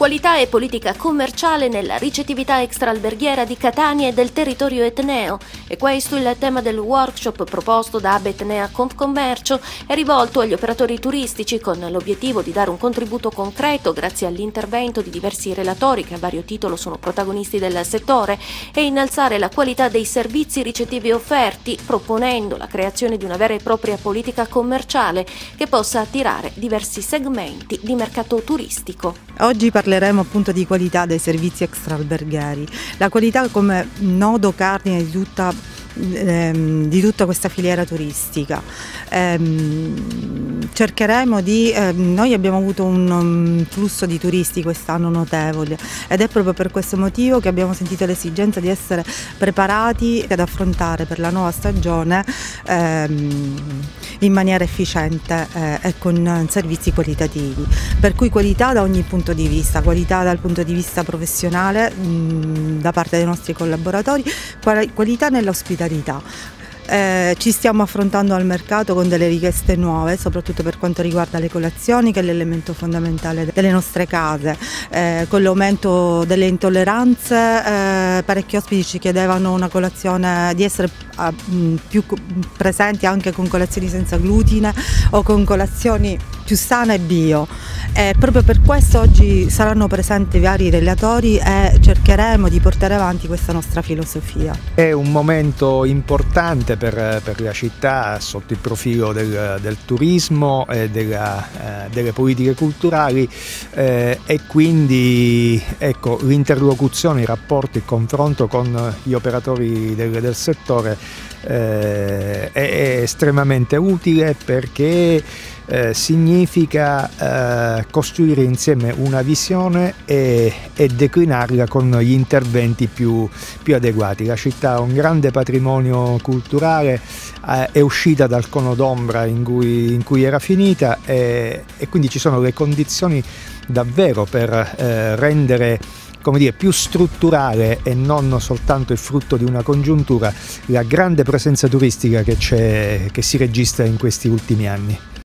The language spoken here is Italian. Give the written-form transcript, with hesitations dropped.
Qualità e politica commerciale nella ricettività extraalberghiera di Catania e del territorio etneo. E questo il tema del workshop proposto da Hub Etnea Confcommercio, è rivolto agli operatori turistici con l'obiettivo di dare un contributo concreto grazie all'intervento di diversi relatori che a vario titolo sono protagonisti del settore e innalzare la qualità dei servizi ricettivi offerti, proponendo la creazione di una vera e propria politica commerciale che possa attirare diversi segmenti di mercato turistico. Oggi parleremo appunto di qualità dei servizi extraalberghieri, la qualità come nodo cardine di tutta questa filiera turistica. Cercheremo noi abbiamo avuto un flusso di turisti quest'anno notevole ed è proprio per questo motivo che abbiamo sentito l'esigenza di essere preparati ad affrontare per la nuova stagione in maniera efficiente e con servizi qualitativi, per cui qualità da ogni punto di vista, qualità dal punto di vista professionale da parte dei nostri collaboratori, qualità nell'ospitalità. Ci stiamo affrontando al mercato con delle richieste nuove, soprattutto per quanto riguarda le colazioni, che è l'elemento fondamentale delle nostre case. Con l'aumento delle intolleranze, parecchi ospiti ci chiedevano una colazione, di essere più presenti anche con colazioni senza glutine o con colazioni più sane e bio. Proprio per questo oggi saranno presenti vari relatori e cercheremo di portare avanti questa nostra filosofia. È un momento importante per la città sotto il profilo del turismo e delle politiche culturali, e quindi ecco, l'interlocuzione, i rapporti, il confronto con gli operatori del settore è estremamente utile, perché significa costruire insieme una visione e declinarla con gli interventi più adeguati. La città ha un grande patrimonio culturale, è uscita dal cono d'ombra in cui era finita, e quindi ci sono le condizioni davvero per rendere, come dire, più strutturale e non soltanto il frutto di una congiuntura la grande presenza turistica che si registra in questi ultimi anni.